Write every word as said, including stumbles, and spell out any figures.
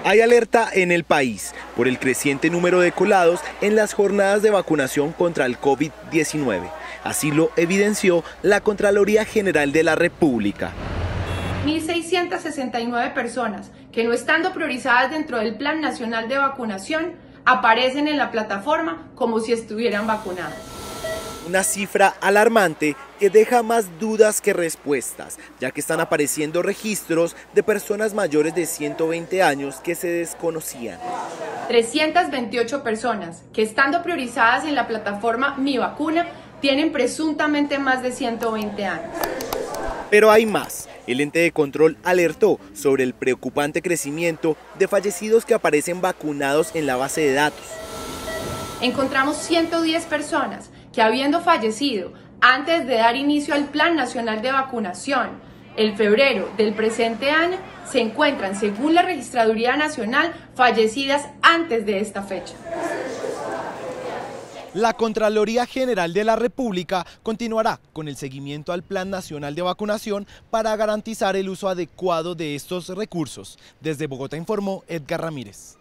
Hay alerta en el país por el creciente número de colados en las jornadas de vacunación contra el COVID diecinueve. Así lo evidenció la Contraloría General de la República. mil seiscientas sesenta y nueve personas que, no estando priorizadas dentro del Plan Nacional de Vacunación, aparecen en la plataforma como si estuvieran vacunadas. Una cifra alarmante que deja más dudas que respuestas, ya que están apareciendo registros de personas mayores de ciento veinte años que se desconocían. trescientas veintiocho personas que, estando priorizadas en la plataforma Mi Vacuna, tienen presuntamente más de ciento veinte años. Pero hay más. El ente de control alertó sobre el preocupante crecimiento de fallecidos que aparecen vacunados en la base de datos. Encontramos ciento diez personas que, habiendo fallecido antes de dar inicio al Plan Nacional de Vacunación, en febrero del presente año, se encuentran, según la Registraduría Nacional, fallecidas antes de esta fecha. La Contraloría General de la República continuará con el seguimiento al Plan Nacional de Vacunación para garantizar el uso adecuado de estos recursos. Desde Bogotá informó Edgar Ramírez.